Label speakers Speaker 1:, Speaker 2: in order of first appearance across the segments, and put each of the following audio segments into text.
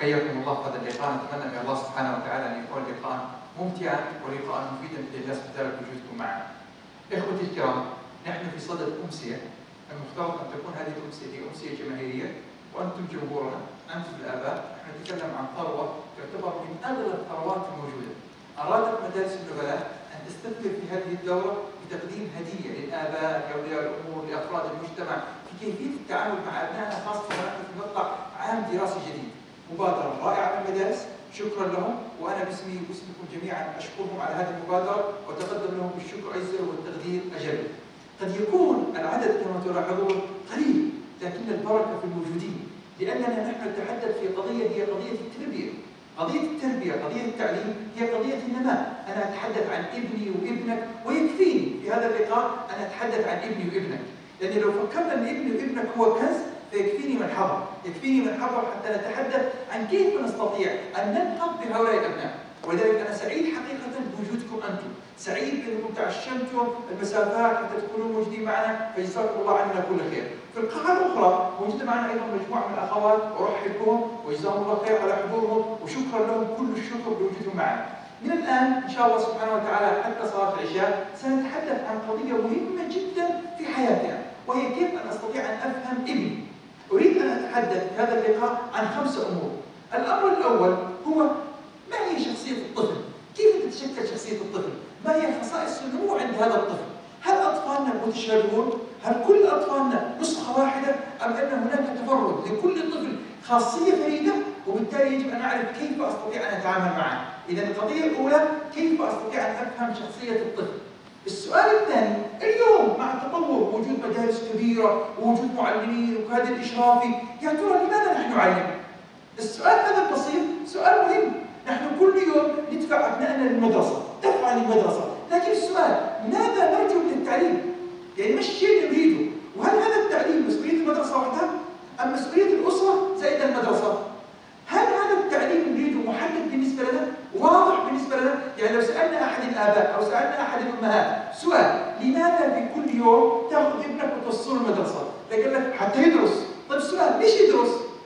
Speaker 1: حياكم الله في هذا اللقاء. نتمنى من الله سبحانه وتعالى ان يكون لقاء ممتعا ولقاء مفيدا للناس بذلك وجودكم معنا. اخوتي الكرام، نحن في صدد امسيه، المفترض ان تكون هذه الامسيه هي امسيه جماهيريه، وانتم جمهورنا، انتم الاباء، نحن نتكلم عن ثروه تعتبر من اغلى الثروات الموجوده. ارادت مدارس النبلاء ان تستثمر في هذه الدوره بتقديم هديه للاباء، لاولياء الامور، لافراد المجتمع في كيفيه التعامل مع ابنائنا، خاصه ونحن في مقطع عام دراسي جديد. مبادرة رائعة من المدارس، شكرا لهم، وأنا باسمي وباسمكم جميعا أشكرهم على هذه المبادرة وأتقدم لهم بالشكر أجزل والتقدير أجل. قد يكون العدد كما تلاحظون قليل، لكن البركة في الموجودين، لأننا نحن نتحدث في قضية هي قضية التربية. قضية التربية، قضية التعليم هي قضية النماء. أنا أتحدث عن ابني وابنك، ويكفيني في هذا اللقاء أن أتحدث عن ابني وابنك، لأن لو فكرنا أن ابني وابنك هو كنز فيكفيني من حضر، يكفيني من حضر حتى نتحدث عن كيف نستطيع أن ننهض بهؤلاء الأبناء. ولذلك أنا سعيد حقيقة بوجودكم أنتم، سعيد بأنكم تعشمتم المسافات حتى تكونوا موجودين معنا، فجزاكم الله عنا كل خير. في القاعة الأخرى موجودة معنا أيضا مجموعة من الأخوات، أرحب بهم وجزاهم الله خير على حضورهم، وشكرا لهم كل الشكر بوجودهم معنا. من الآن إن شاء الله سبحانه وتعالى حتى صلاة العشاء سنتحدث عن قضية مهمة جدا في حياتنا، وهي كيف أن أستطيع أن أفهم ابني. أريد أن أتحدث في هذا اللقاء عن 5 أمور. الأمر الأول هو ما هي شخصية الطفل؟ كيف تتشكل شخصية الطفل؟ ما هي خصائص النمو عند هذا الطفل؟ هل أطفالنا متشابهون؟ هل كل أطفالنا نسخة واحدة؟ أم أن هناك تفرد لكل طفل خاصية فريدة؟ وبالتالي يجب أن أعرف كيف أستطيع أن أتعامل معه. إذا القضية الأولى كيف أستطيع أن أفهم شخصية الطفل؟ السؤال الثاني، اليوم مع تطور وجود مدارس كبيرة ووجود معلمين وكادر إشرافي، يا ترى لماذا نحن نعلم؟ السؤال هذا البسيط سؤال مهم. نحن كل يوم ندفع أبنائنا للمدرسة، دفعا للمدرسة، لكن السؤال ماذا نرجو من التعليم؟ يعني ما الشيء اللي نريده؟ وهل هذا التعليم مسؤولية المدرسة وحدها؟ أم مسؤولية الأسرة زائد المدرسة؟ هل هذا التعليم نريده محدد بالنسبة لنا؟ واضح بالنسبة لنا؟ يعني لو سألنا أحد الآباء أو سألنا أحد الأمهات سؤال، لماذا في كل يوم تأخذ ابنك وتوصله المدرسة؟ فقال لك حتى يدرس. طيب السؤال، ليش يدرس؟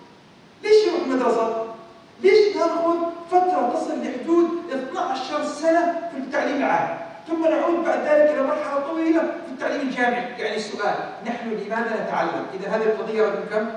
Speaker 1: ليش يروح المدرسة؟ ليش ناخذ فترة تصل لحدود 12 سنة في التعليم العام؟ ثم نعود بعد ذلك إلى مرحلة طويلة في التعليم الجامعي. يعني السؤال، نحن لماذا نتعلم؟ إذا هذه القضية رقم كم؟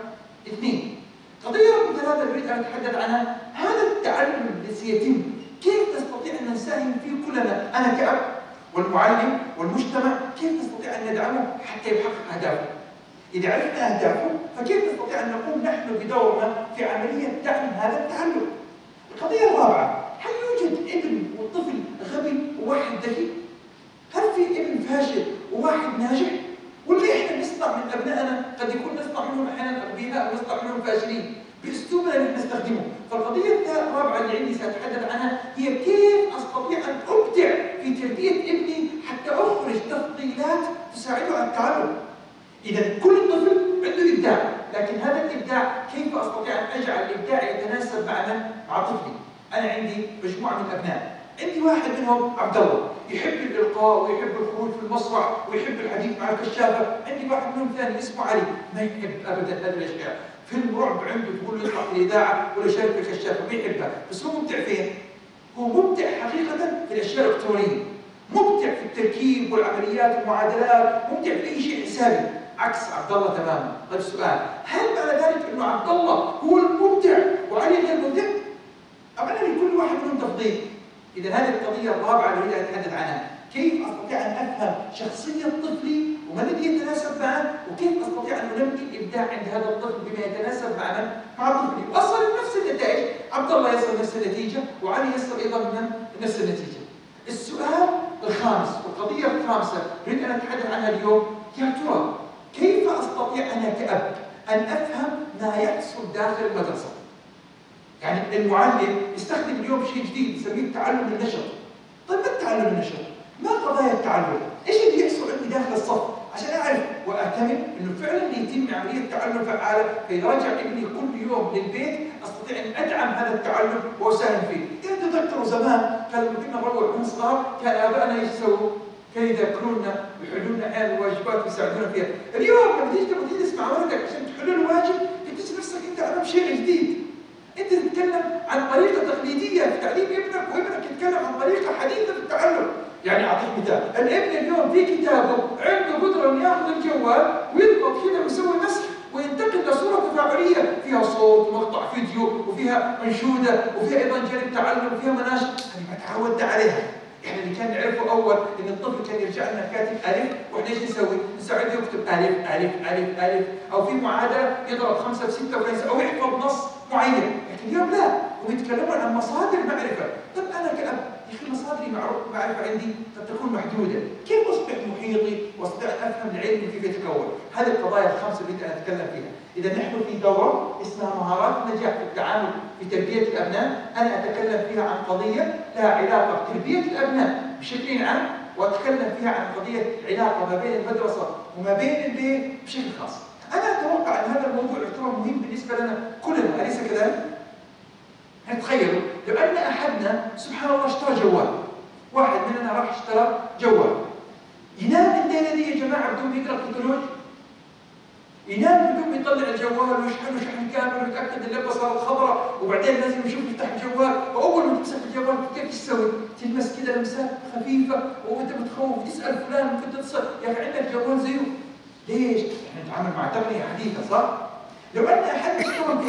Speaker 1: 2. قضية رقم 3 أريد أن أتحدث عنها، هذا التعلم الذي سيتم كيف نستطيع أن نساهم فيه كلنا، أنا كأب والمعلم والمجتمع، كيف نستطيع أن ندعمه حتى يحقق أهدافه؟ إذا عرفنا أهدافه فكيف نستطيع أن نقوم نحن بدورنا في عملية دعم هذا التعلم؟ القضية الرابعة، هل يوجد ابن وطفل غبي وواحد ذكي؟ هل في ابن فاشل وواحد ناجح؟ واللي احنا نصنع من ابنائنا قد يكون نصنع منهم احيانا اغبياء ونصنع منهم فاشلين باسلوبنا اللي نستخدمه. فالقضيه الرابعه اللي عندي ساتحدث عنها هي كيف استطيع ان ابدع في تربيه ابني حتى اخرج تفضيلات تساعده على التعلم. اذا كل طفل عنده ابداع، لكن هذا الابداع كيف استطيع ان اجعل الابداع يتناسب مع من؟ مع طفلي. انا عندي مجموعه من الابناء، عندي واحد منهم عبد الله يحب الالقاء ويحب الخروج في المسرح ويحب الحديث مع الكشافه، عندي واحد منهم ثاني اسمه علي ما يحب ابدا هذه الاشياء، فيلم رعب عنده تقول له يطلع في الاذاعه ولا يشارك في الكشافه ما يحبها، بس هو مبدع فين؟ هو مبدع حقيقه في الاشياء الالكترونيه، مبدع في التركيب والعمليات والمعادلات، مبدع في اي شيء حسابي، عكس عبد الله تماما. طيب السؤال، هل معنى ذلك انه عبد الله هو المبدع وعلي غير المبدع؟ أم أنا لكل واحد منهم تفضيل؟ إذا هذه القضية الرابعة اللي أريد أن أتحدث عنها، كيف أستطيع أن أفهم شخصية طفلي وما الذي يتناسب معه، وكيف أستطيع أن أنمي الإبداع عند هذا الطفل بما يتناسب مع من؟ مع طفلي، وأصل نفس النتائج، عبد الله يصل نفس النتيجة وعلي يصل أيضا من نفس النتيجة. السؤال الخامس والقضية الخامسة أريد أن أتحدث عنها اليوم، يا ترى كيف أستطيع أنا كأب أن أفهم ما يحصل داخل المدرسة؟ يعني المعلم يستخدم اليوم شيء جديد يسميه التعلم النشط. طيب ما التعلم النشط؟ ما قضايا التعلم؟ ايش اللي يحصل عندي داخل الصف؟ عشان اعرف واعتمد انه فعلا يتم عمليه تعلم فعاله، فاذا رجع ابني كل يوم للبيت استطيع ان ادعم هذا التعلم واساهم فيه. اذا تذكروا زمان كان لما كنا نروح من صغار كان ابائنا ايش يسووا؟ كانوا يذكرونا ويحلوا لنا احيانا الواجبات ويساعدونا فيها. اليوم لما تيجي تسمع ولدك عشان تحل له واجب تكتشف نفسك انت امام شيء جديد. انت تتكلم الابن اليوم في كتابه عنده قدره انه ياخذ الجوال ويضغط كذا ويسوي مسح وينتقل لصوره تفاعليه فيها صوت ومقطع فيديو وفيها انشوده وفيها ايضا جانب تعلم وفيها مناشد. هذه ما تعودنا عليها. احنا اللي كان نعرفه اول ان الطفل كان يرجع لنا كاتب الف واحنا ايش نسوي؟ نساعده يكتب الف الف الف الف او في معادله يضرب 5 في 6 او يحفظ نص معين، لكن اليوم لا، ويتكلمون عن مصادر معرفه. طب انا كأب يا اخي مصادري معرفه عندي قد تكون محدوده، كيف اصبح محيطي واستطيع ان افهم العلم كيف يتكون؟ هذه القضايا الخمسه اللي انا اتكلم فيها. اذا نحن في دوره اسمها مهارات النجاح في التعامل في تربيه الابناء، انا اتكلم فيها عن قضيه لها علاقه بتربيه الابناء بشكل عام، واتكلم فيها عن قضيه علاقه ما بين المدرسه وما بين البيت بشكل خاص. انا اتوقع ان هذا الموضوع يعتبر مهم بالنسبه لنا كلنا، اليس كذلك؟ تخيلوا لو ان احدنا سبحان الله اشترى جوال، واحد مننا راح اشترى جوال، ينام الليله دي يا جماعه بدون ما يقرا كتالوج؟ ينام بدون ما يطلع الجوال ويشحنه شحن كامل ويتاكد ان اللمبه صارت خضراء وبعدين لازم يشوف يفتح الجوال، واول ما تمسك الجوال كيف تسوي؟ تلمس كذا لمسات خفيفه وانت متخوف تسال فلان ممكن تتصل يا اخي عندك جوال زيه؟ ليش؟ احنا نتعامل مع تقنيه حديثه صح؟ لو ان احد اشترى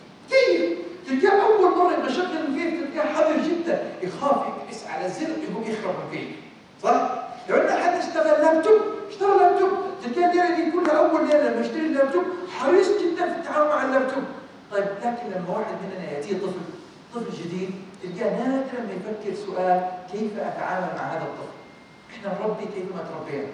Speaker 1: كيف تلقاه اول مره يبغى يشغل المكيف تلقاه حذر جدا، يخاف يدوس على زر يقوم يخرب المكيف، صح؟ لو ان احد اشترى لابتوب تلقاه الليله دي كلها اول ليله لما يشتري اللابتوب حريص جدا في التعامل مع اللابتوب. طيب لكن لما واحد مننا ياتيه طفل جديد تلقاه نادرا ما يفكر سؤال كيف اتعامل مع هذا الطفل؟ احنا نربي كيف ما تربينا.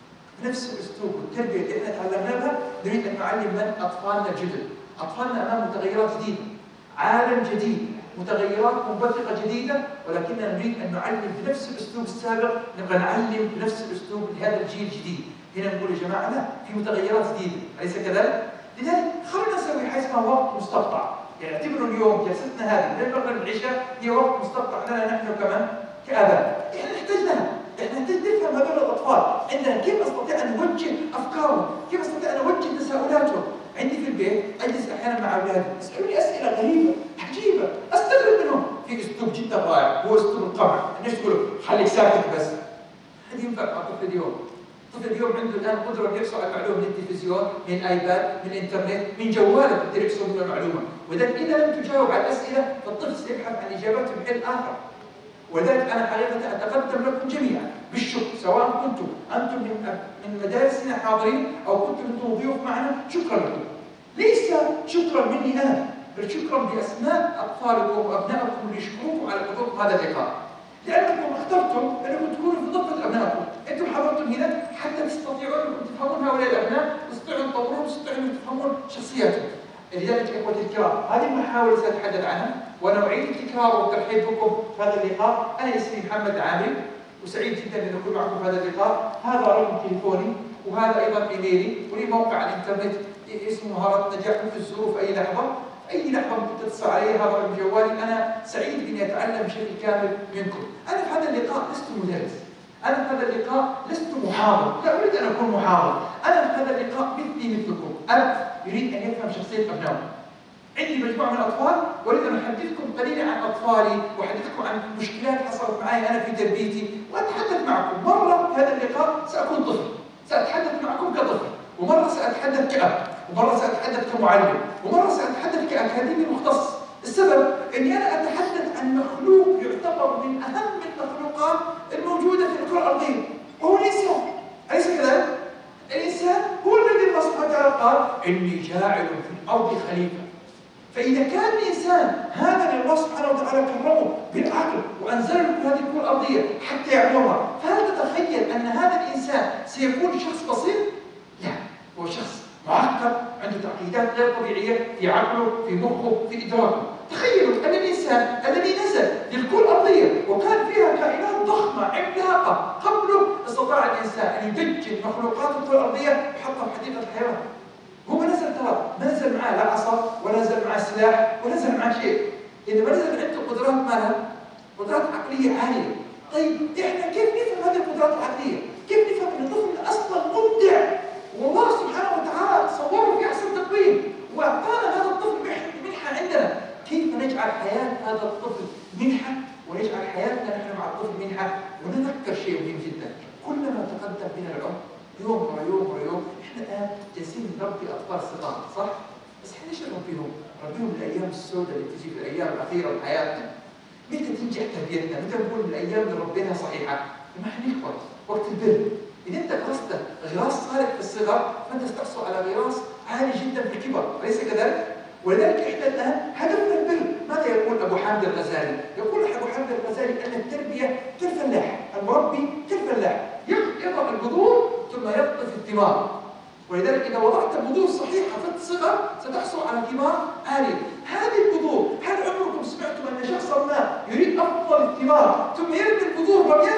Speaker 1: نفس الاسلوب والتربيه اللي احنا تعلمناها نريد ان نعلم من اطفالنا الجدد، اطفالنا امام متغيرات جديده، عالم جديد، متغيرات منبثقه جديده، ولكننا نريد ان نعلم بنفس الاسلوب السابق، نبغى نعلم بنفس الاسلوب لهذا الجيل الجديد. هنا نقول يا جماعه لا، في متغيرات جديده، اليس كذلك؟ لذلك خلينا نسوي حاجه اسمها وقت مستقطع، يعني اعتبروا اليوم جلستنا هذه من المغرب للعشاء هي وقت مستقطع لنا نحن كمان كاباء، احنا نحتاج لها، احنا نحتاج نفهم هذول الاطفال، عندنا كيف استطيع ان اوجه افكارهم، كيف استطيع ان اوجه تساؤلاتهم. عندي في البيت اجلس احيانا مع اولادي يسالوني اسئله غريبه عجيبه استغرب منهم في اسلوب جدا رائع هو اسلوب القمع، الناس يقولوا خليك ساكت بس. هذه ينفع مع الطفل اليوم. الطفل اليوم عنده الان قدره انه يحصل على المعلومه من التلفزيون، من الايباد، من الانترنت، من جواله يقدر يحصل منه المعلومه، ولذلك اذا لم تجاوب على الاسئله فالطفل سيبحث عن اجابات في محل اخر. ولذلك انا حقيقه اتقدم لكم جميعا بالشكر، سواء كنتم انتم من مدارسنا حاضرين او كنتم انتم ضيوف معنا، شكرا لكم. ليس شكرا مني انا، بل شكرا باسماء اطفالكم وابنائكم اللي يشكروكم على حضوركم هذا اللقاء. لانكم اخترتم انكم تكونوا في ضفه ابنائكم، انتم حضرتم هنا حتى تستطيعون انكم تفهمون هؤلاء الابناء، تستطيعون تطورهم، تستطيعون تفهمون شخصياتهم. لذلك اخوتي الكرام، هذه المحاور ساتحدث عنها، وانا اعيد التكرار والترحيب بكم في هذا اللقاء. انا اسمي محمد عامري وسعيد جدا ان اكون معكم في هذا اللقاء. هذا رقم تليفوني وهذا ايضا ايميلي، ولي موقع على الانترنت اسمه مهارات نجاح في الظروف اي لحظه ممكن تتصل علي، هذا رقم جوالي. انا سعيد اني اتعلم بشكل كامل منكم. انا في هذا اللقاء لست مدرس، انا في هذا اللقاء لست محاضر، لا اريد ان اكون محاضر، انا في هذا اللقاء مثلكم، اب يريد ان يفهم شخصيه ابنائه. عندي مجموعه من الاطفال واريد ان احدثكم قليلا عن اطفالي واحدثكم عن مشكلات حصلت معي انا في تربيتي، واتحدث معكم. مره في هذا اللقاء ساكون طفل، ساتحدث معكم كطفل، ومره ساتحدث كأب، ومره ساتحدث كمعلم، ومره ساتحدث كاكاديمي مختص. السبب اني انا اتحدث عن مخلوق يعتبر من اهم المخلوقات الموجوده في الكره الارضيه، وهو الانسان. اليس كذلك؟ الانسان هو الذي الله سبحانه وتعالى قال اني جاعل في الارض خليفه. فاذا كان الانسان هذا اللي الله سبحانه وتعالى كرمه بالعقل وانزل له هذه الكره الارضيه حتى يعمرها، فهل تتخيل ان هذا الانسان سيكون شخص بسيط؟ لا، هو شخص معقد، عنده تعقيدات غير طبيعيه في عقله، في مخه، في ادراكه. تخيلوا ان الانسان الذي نزل للكره الارضيه وكان فيها كائنات ضخمه عملاقه قبله، استطاع الانسان ان يدجل مخلوقات الكره الارضيه ويحطها في حديقه الحيوان. هو نزل ترى، ما نزل معاه لا عصا ولا نزل معاه سلاح ولا نزل معاه شيء، انما نزل عنده قدرات مالها؟ قدرات عقليه عاليه. طيب احنا كيف نفهم هذه القدرات العقليه؟ كيف نفهم ان الطفل اصلا مبدع والله سبحانه وتعالى صوره في احسن تقويم واعطانا هذا الطفل منحه عندنا؟ كيف نجعل حياه هذا الطفل منحه ونجعل حياتنا نحن مع الطفل منحه؟ ونذكر شيء مهم جدا، كلما تقدم بنا العمر يوم ورا يوم ورا يوم، احنا الان جالسين نربي اطفال صغار صح؟ بس احنا ليش نربيهم؟ نربيهم الايام السوداء اللي تجي في الايام الاخيره من حياتنا. متى تنجح تربيتنا؟ متى نقول من الايام اللي ربيناها صحيحه؟ لما احنا نكبر، وقت البر. اذا انت غرست غراس صالح في الصغر فانت ستحصل على غراس عالي جدا في الكبر، اليس كذلك؟ ولذلك احنا الان هدفنا البر. ماذا يقول ابو حامد الغزالي؟ يقول ابو حامد الغزالي ان التربيه كالفلاح، المربي كالفلاح، يضع البذور ثم يقطف الثمار. ولذلك اذا وضعت بذور صحيحه في الصغر ستحصل على ثمار عاليه. هذه البذور، هل عمركم سمعتم ان شخصا ما يريد افضل الثمار ثم يرمي البذور رميا؟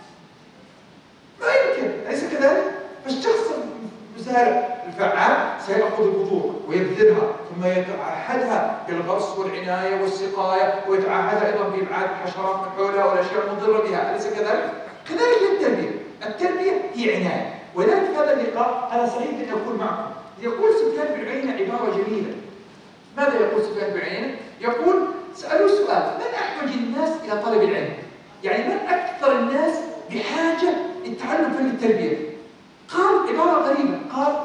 Speaker 1: ما يمكن، اليس كذلك؟ فالشخص المزارع الفعال سيأخذ البذور ويبذلها ثم يتعهدها بالغرس والعناية والسقاية، ويتعهدها أيضا بإبعاد الحشرات من حولها والأشياء المضرة بها، أليس كذلك؟ كذلك التربية، التربية هي عناية. ولذلك في هذا اللقاء أنا سعيد أن أكون معكم. يقول سفيان بن عيينة عبارة جميلة. ماذا يقول سفيان بن عيينة؟ يقول سألوا سؤال: من أحوج الناس إلى طلب العلم؟ يعني من أكثر الناس بحاجة للتعلم فن التربية؟ قال عبارة غريبة، قال: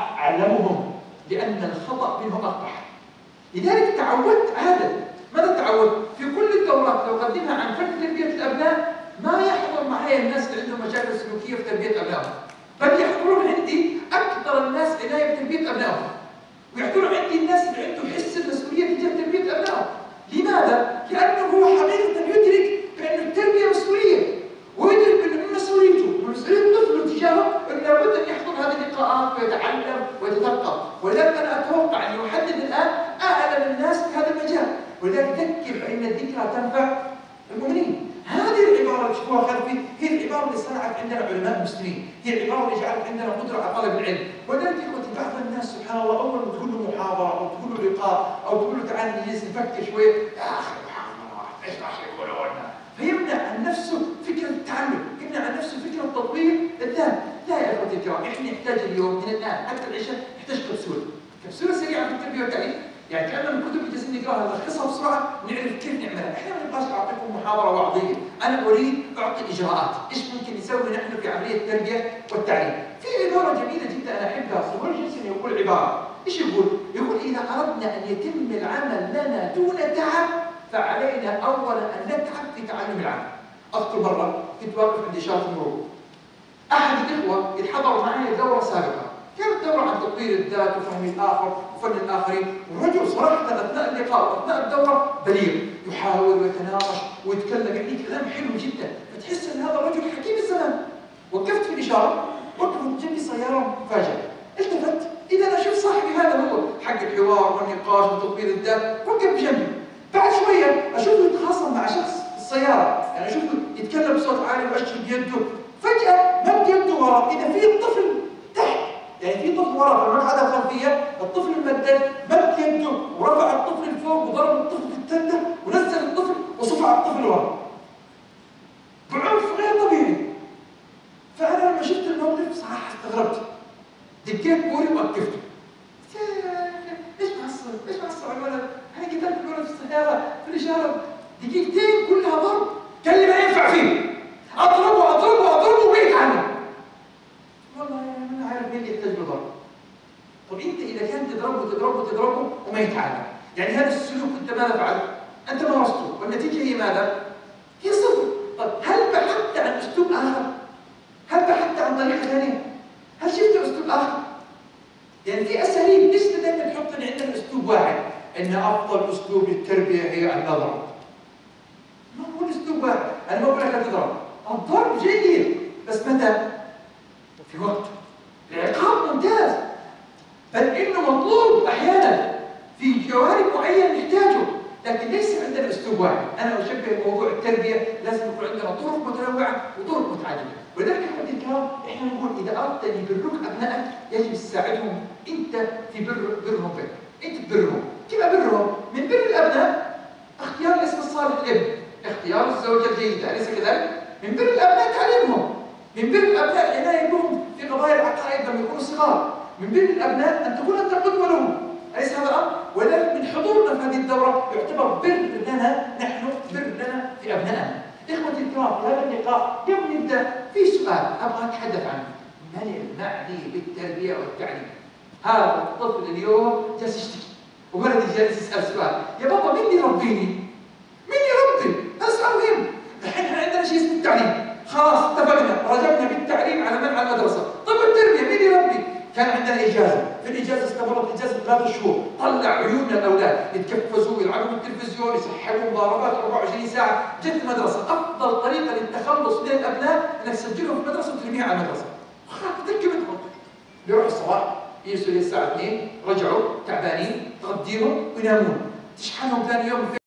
Speaker 1: أعلمهم، لأن الخطأ منهم أقبح. لذلك تعودت هذا. ماذا تعودت؟ في كل الدورات لو أقدمها عن فن تربية الأبناء ما يحضر معي الناس اللي عندهم مشاكل سلوكية في تربية أبنائهم، بل يحضرون عندي أكثر الناس عناية بتربية أبنائهم، ويحضرون عندي الناس اللي عندهم حس المسؤولية تجاه تربية أبنائهم. لماذا؟ لأنه هو حقيقة يدرك بأن التربية مسؤولية، ويدرك أن من مسؤوليته ومسؤولية الطفل تجاهه أنه لابد أن يحضر هذه اللقاءات ويتعلم ويتثقف. ولذلك أنا أتوقع أن يحدد الآن أعلم الناس في هذا المجال. ولذلك ذكر فإن الذكرى تنفع المؤمنين. هذه العبارة اللي تشوفوها خلفي هي العبارة اللي صنعت عندنا علماء المسلمين، هي العبارة اللي جعلت عندنا قدرة على طلب العلم. ولذلك إخوتي بعض الناس سبحان الله أول ما تقول له محاضرة أو تقول له لقاء أو تقول له تعال نجلس نفكر شوي، يا أخي إيش راح يقولوا لنا؟ فيمنع عن نفسه فكرة التعلم، يمنع عن نفسه فكرة تطوير الذات. لا يا إخوتي الكرام، إحنا نحتاج اليوم من الآن حتى العشاء نحتاج كبسولة سريعة في التربية والتعليم. يعني كأن الكتب اللي جالسين نقراها نلخصها بسرعة نعرف كيف نعملها. احنا ما نبغاش اعطيكم محاضرة وعظية، انا اريد اعطي اجراءات، ايش ممكن نسوي نحن في عملية التربية والتعليم. في عبارة جميلة جدا انا احبها، سيفولجنسن يقول عبارة، ايش يقول؟ يقول اذا اردنا ان يتم العمل لنا دون تعب فعلينا اولا ان نتعب في تعلم العمل. اذكر مرة كنت واقف عند اشارة المرور، احد الاخوة اللي حضروا معي دورة سابقة، كانت دورة عن تطوير الذات وفهم الآخر وفن الآخرين، والرجل صراحة أثناء اللقاء وأثناء الدورة بليغ، يحاول ويتناقش ويتكلم، يعني كلام حلو جدا، فتحس أن هذا الرجل حكيم الزمان. وقفت في الإشارة، وقفت جنبي سيارة مفاجئة، التفت، إذا أنا أشوف صاحبي هذا هو حق الحوار والنقاش وتطوير الذات، وقف بجنبي. بعد شوية أشوفه يتخاصم مع شخص في السيارة، يعني أشوفه يتكلم بصوت عالي ويأشر بيده، فجأة مد يده ورا، إذا في الطفل تحت، يعني في طفل ورا في المقعدة الخلفية، الطفل المدد مد يده ورفع الطفل لفوق وضرب الطفل في التندة ونزل الطفل وصفع الطفل ورا بعنف غير طبيعي. فأنا لما شفت الموقف صراحة استغربت، دقيت بوري ووقفته. ايش معصب؟ ايش معصب على الولد؟ أنا قتلت الولد في السيارة في الإشارة دقيقتين كلها ضرب، قال لي ما ينفع فيه، أضربه أضربه أضربه ويتعلم. والله أنا عارف مين يحتاج له ضرب. طب أنت إذا كان تضربه وما يتعلم، يعني هذا السلوك أنت ماذا فعلت؟ أنت مارسته، والنتيجة هي ماذا؟ هي صفر. طب هل بحثت عن أسلوب آخر؟ هل بحثت عن طريقة ثانية؟ هل شفت أسلوب آخر؟ يعني في أساليب، ليش دائما نحط عندنا أسلوب واحد؟ إن أفضل أسلوب للتربية هي النظر. ما هو الأسلوب واحد، أنا ما بقول لك لا تضرب، الضرب جيد، بس متى؟ في وقت. العقاب ممتاز، بل إنه مطلوب أحيانا في جوانب معينة نحتاجه، لكن ليس عندنا أسلوب واحد. أنا أشبه موضوع التربية لازم يكون عندنا طرق متنوعة وطرق متعددة. ولذلك أحبتي الكرام، إحنا نقول إذا أردت أن يبرك أبنائك يجب تساعدهم أنت في برهم بك. أنت تبرهم، كيف أبرهم؟ من بر الأبناء اختيار الاسم الصالح للابن، اختيار الزوجة الجيدة، أليس كذلك؟ من بر الأبناء تعليمهم، من بر الأبناء العناية بهم في قضايا العقائد لما يكونوا صغار، من بر الأبناء أن تكون أنت قدوة لهم، أليس هذا الأمر؟ ولذلك من حضورنا في هذه الدورة يعتبر بر لنا نحن، بر لنا في أبنائنا. إخوتي الكرام، في هذا اللقاء قبل نبدأ في سؤال أبغى أتحدث عنه. من المعني بالتربية والتعليم؟ هذا الطفل اليوم جالس يشتكي وولدي جالس يسأل سؤال، يا بابا مين يربيني؟ مين يربي؟ هذا سؤال مهم. الحين احنا عندنا شيء اسمه التعليم، خلاص اتفقنا رجعنا بالتعليم على منع المدرسة. طب التربية مين يربي؟ كان عندنا إجازة، في الإجازة استمرت إجازة 3 شهور، طلع عيوننا الأولاد يتكفزوا ويلعبوا بالتلفزيون يسحبوا مضاربات 24 ساعة، جت المدرسة، أفضل طريقة للتخلص من الأبناء إنك تسجلهم في المدرسة وترميها على المدرسة. خلاص تركبتهم. يروحوا الصباح يجلسوا للساعة 2، رجعوا تعبانين، تغديهم وينامون، تشحنهم ثاني يوم